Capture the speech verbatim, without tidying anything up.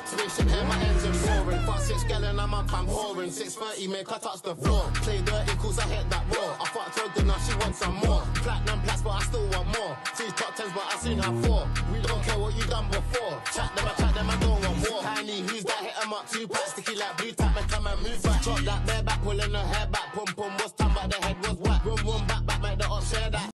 Activation here, my engine roaring. Fuck six gal in a month, I'm whoring. six thirty, make her touch the floor. Play dirty, cause I hit that raw. I fucked her good, now she wants some more. Platinum plus, but I still want more. Three top tens, but I seen her four. We don't care what you done before. Chat them, I chat them, I don't want more. Tiny, who's that? Hit 'em up, two packs, sticky like blue tap, and come and move back. Drop that bare back, pulling her hair back. Pum pum was time, but the head was